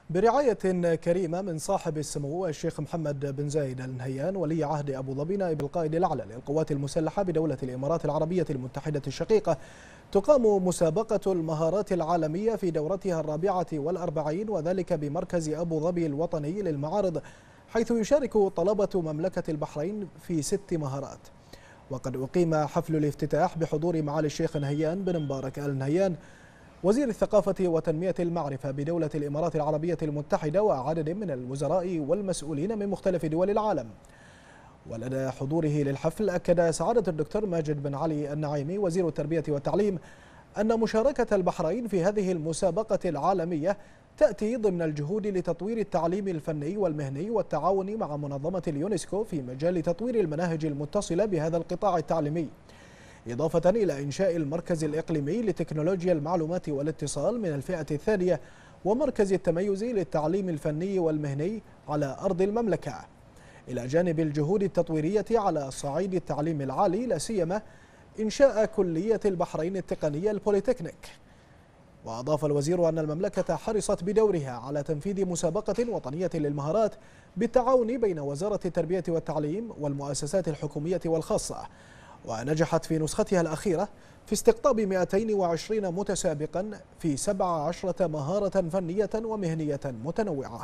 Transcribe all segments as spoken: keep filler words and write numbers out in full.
برعاية كريمة من صاحب السمو الشيخ محمد بن زايد آل نهيان ولي عهد أبو ظبي نائب القائد الأعلى للقوات المسلحة بدولة الإمارات العربية المتحدة الشقيقة، تقام مسابقة المهارات العالمية في دورتها الرابعة والأربعين، وذلك بمركز أبو ظبي الوطني للمعارض، حيث يشارك طلبة مملكة البحرين في ست مهارات. وقد أقيم حفل الافتتاح بحضور معالي الشيخ نهيان بن مبارك آل نهيان وزير الثقافة وتنمية المعرفة بدولة الإمارات العربية المتحدة وعدد من الوزراء والمسؤولين من مختلف دول العالم. ولدى حضوره للحفل أكد سعادة الدكتور ماجد بن علي النعيمي وزير التربية والتعليم أن مشاركة البحرين في هذه المسابقة العالمية تأتي ضمن الجهود لتطوير التعليم الفني والمهني والتعاون مع منظمة اليونسكو في مجال تطوير المناهج المتصلة بهذا القطاع التعليمي، إضافة إلى إنشاء المركز الإقليمي لتكنولوجيا المعلومات والاتصال من الفئة الثانية ومركز التميز للتعليم الفني والمهني على أرض المملكة، إلى جانب الجهود التطويرية على صعيد التعليم العالي، لا سيما إنشاء كلية البحرين التقنية البوليتكنيك. وأضاف الوزير أن المملكة حرصت بدورها على تنفيذ مسابقة وطنية للمهارات بالتعاون بين وزارة التربية والتعليم والمؤسسات الحكومية والخاصة، ونجحت في نسختها الأخيرة في استقطاب مئتين وعشرين متسابقا في سبع عشرة مهارة فنية ومهنية متنوعة.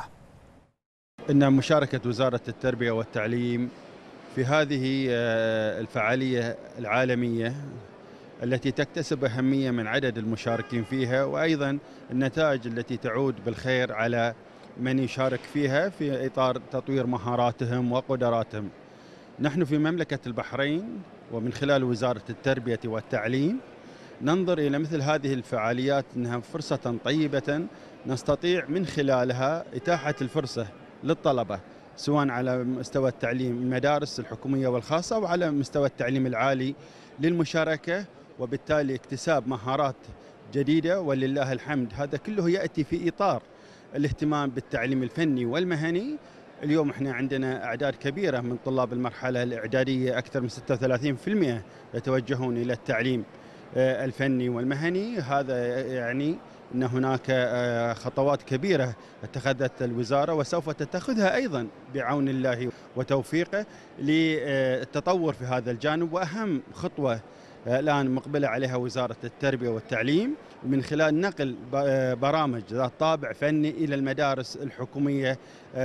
إن مشاركة وزارة التربية والتعليم في هذه الفعالية العالمية التي تكتسب أهمية من عدد المشاركين فيها، وأيضا النتائج التي تعود بالخير على من يشارك فيها في إطار تطوير مهاراتهم وقدراتهم. نحن في مملكة البحرين ومن خلال وزارة التربية والتعليم ننظر إلى مثل هذه الفعاليات أنها فرصة طيبة نستطيع من خلالها إتاحة الفرصة للطلبة، سواء على مستوى التعليم المدارس الحكومية والخاصة وعلى مستوى التعليم العالي، للمشاركة وبالتالي اكتساب مهارات جديدة. ولله الحمد هذا كله يأتي في إطار الاهتمام بالتعليم الفني والمهني. اليوم احنا عندنا أعداد كبيرة من طلاب المرحلة الإعدادية، أكثر من ستة وثلاثين بالمئة يتوجهون إلى التعليم الفني والمهني. هذا يعني أن هناك خطوات كبيرة اتخذت الوزارة وسوف تتخذها أيضا بعون الله وتوفيقه للتطور في هذا الجانب. وأهم خطوة الآن مقبلة عليها وزارة التربية والتعليم من خلال نقل برامج ذات طابع فني إلى المدارس الحكومية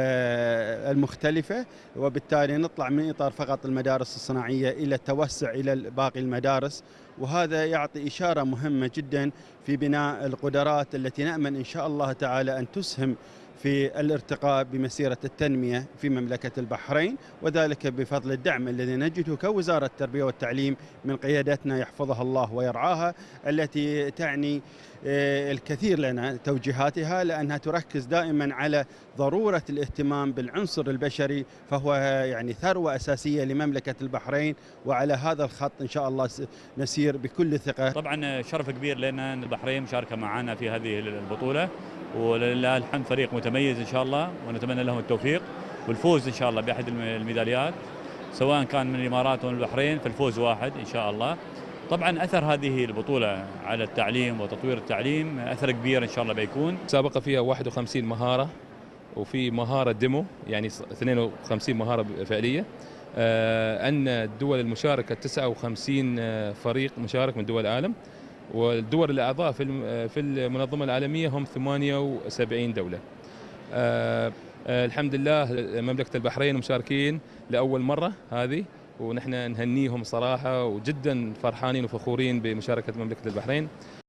المختلفة، وبالتالي نطلع من إطار فقط المدارس الصناعية إلى التوسع إلى باقي المدارس. وهذا يعطي إشارة مهمة جدا في بناء القدرات التي نأمل إن شاء الله تعالى أن تسهم في الارتقاء بمسيرة التنمية في مملكة البحرين، وذلك بفضل الدعم الذي نجده كوزارة التربية والتعليم من قيادتنا يحفظها الله ويرعاها، التي تعني الكثير لنا توجيهاتها، لأنها تركز دائما على ضرورة الاهتمام بالعنصر البشري، فهو يعني ثروة أساسية لمملكة البحرين. وعلى هذا الخط إن شاء الله نسير بكل ثقة. طبعا شرف كبير لنا أن البحرين مشاركة معنا في هذه البطولة، ولله الحمد فريق متميز إن شاء الله، ونتمنى لهم التوفيق والفوز إن شاء الله بأحد الميداليات، سواء كان من الإمارات أو من البحرين، فالفوز واحد إن شاء الله. طبعا أثر هذه البطولة على التعليم وتطوير التعليم أثر كبير إن شاء الله بيكون. مسابقة فيها واحد وخمسين مهارة، وفي مهارة ديمو يعني اثنين وخمسين مهارة فعلية. أن الدول المشاركة تسعة وخمسين فريق مشارك من دول العالم، والدول الأعضاء في في المنظمة العالمية هم ثمانية وسبعين دولة. أه الحمد لله مملكة البحرين مشاركين لأول مرة هذه، ونحن نهنيهم صراحة وجدا فرحانين وفخورين بمشاركة مملكة البحرين.